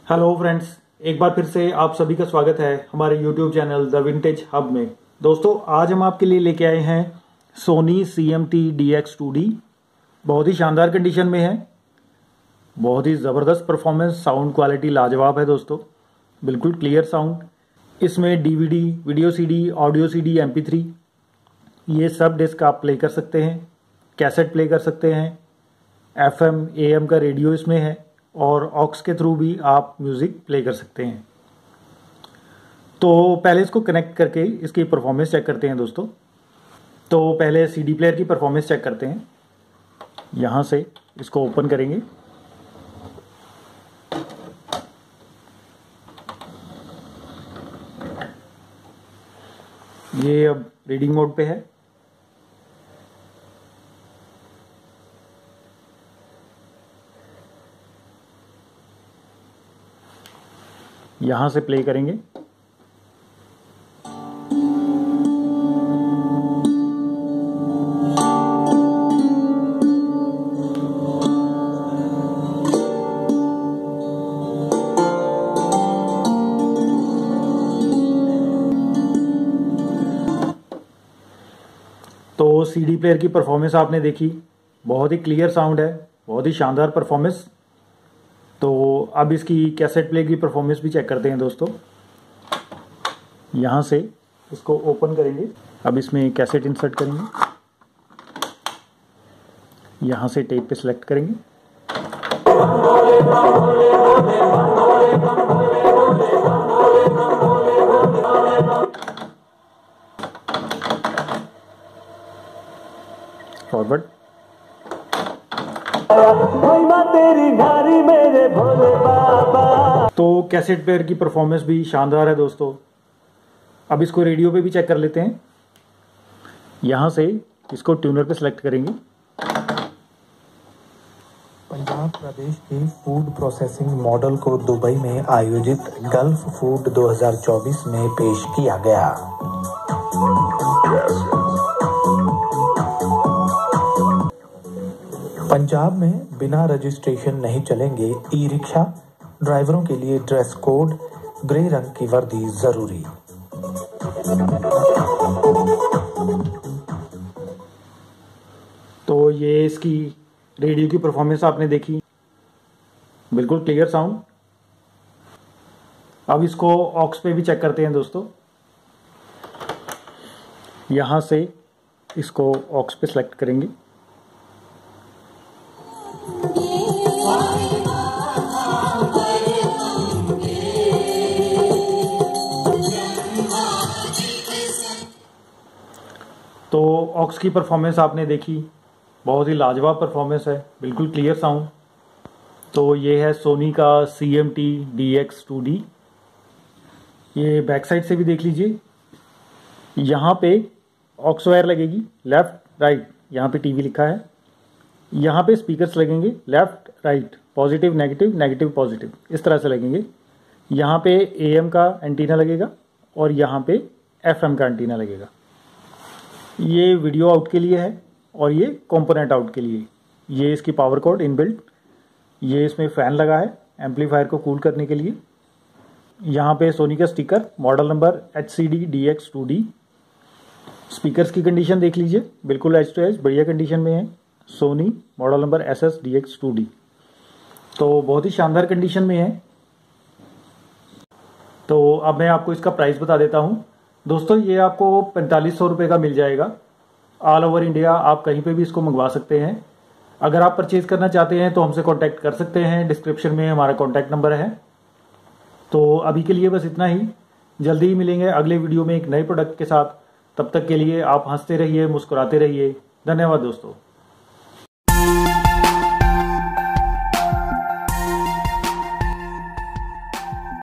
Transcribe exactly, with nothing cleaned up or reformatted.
Hello friends, एक बार फिर से आप सभी का स्वागत है हमारे YouTube channel the vintage hub में। दोस्तों, आज हम आपके लिए लेके आए हैं Sony C M T D X two D. बहुत ही शानदार कंडीशन में है, बहुत ही ज़बरदस्त परफॉर्मेंस, साउंड क्वालिटी लाजवाब है दोस्तों, बिल्कुल क्लियर साउंड। इसमें DVD, video CD, audio CD, M P three ये सब डिस्क आप प्ले कर सकते हैं, कैसेट प्ले कर सकते हैं, एफ एम ए एम का रेडियो इसमें है और ऑक्स के थ्रू भी आप म्यूज़िक प्ले कर सकते हैं। तो पहले इसको कनेक्ट करके इसकी परफॉर्मेंस चेक करते हैं दोस्तों। तो पहले सीडी प्लेयर की परफॉर्मेंस चेक करते हैं। यहाँ से इसको ओपन करेंगे। ये अब रीडिंग मोड पे है। यहां से प्ले करेंगे। तो सीडी प्लेयर की परफॉर्मेंस आपने देखी, बहुत ही क्लियर साउंड है, बहुत ही शानदार परफॉर्मेंस। तो अब इसकी कैसेट प्ले की परफॉर्मेंस भी चेक करते हैं दोस्तों। यहाँ से इसको ओपन करेंगे। अब इसमें कैसेट इंसर्ट करेंगे। यहाँ से टेप पे सिलेक्ट करेंगे। फॉरवर्ड। तो कैसेट प्लेयर की परफॉर्मेंस भी शानदार है दोस्तों। अब इसको रेडियो पे भी चेक कर लेते हैं। यहां से इसको ट्यूनर पे सिलेक्ट करेंगे। पंजाब प्रदेश के फूड प्रोसेसिंग मॉडल को दुबई में आयोजित गल्फ फूड दो हज़ार चौबीस में पेश किया गया। पंजाब में बिना रजिस्ट्रेशन नहीं चलेंगे ई रिक्शा। ड्राइवरों के लिए ड्रेस कोड, ग्रे रंग की वर्दी जरूरी। तो ये इसकी रेडियो की परफॉर्मेंस आपने देखी, बिल्कुल क्लियर साउंड। अब इसको ऑक्स पे भी चेक करते हैं दोस्तों। यहां से इसको ऑक्स पे सिलेक्ट करेंगे। तो ऑक्स की परफॉर्मेंस आपने देखी, बहुत ही लाजवाब परफॉर्मेंस है, बिल्कुल क्लियर साउंड। तो ये है सोनी का C M T D X two D. ये बैक साइड से भी देख लीजिए। यहाँ पे ऑक्स वायर लगेगी, लेफ्ट राइट। यहाँ पे टीवी लिखा है। यहाँ पे स्पीकर्स लगेंगे, left right, positive negative, negative positive, इस तरह से लगेंगे। यहाँ पे ए एम का एंटीना लगेगा और यहाँ पे एफ एम का एंटीना लगेगा। ये वीडियो आउट के लिए है और ये कंपोनेंट आउट के लिए। ये इसकी पावर कोड इनबिल्ट। ये इसमें फ़ैन लगा है एम्पलीफायर को कूल करने के लिए। यहाँ पे सोनी का sticker, model number H C D D X two D. Speakers की कंडीशन देख लीजिए, बिल्कुल एच टू एच बढ़िया कंडीशन में है। Sony model number S S D X two D. तो बहुत ही शानदार कंडीशन में है। तो अब मैं आपको इसका प्राइस बता देता हूँ दोस्तों। ये आपको पैंतालीस सौ रुपये का मिल जाएगा। ऑल ओवर इंडिया आप कहीं पे भी इसको मंगवा सकते हैं। अगर आप परचेज करना चाहते हैं तो हमसे कांटेक्ट कर सकते हैं। डिस्क्रिप्शन में हमारा कांटेक्ट नंबर है। तो अभी के लिए बस इतना ही। जल्दी ही मिलेंगे अगले वीडियो में एक नए प्रोडक्ट के साथ। तब तक के लिए आप हंसते रहिए, मुस्कुराते रहिए। धन्यवाद दोस्तों।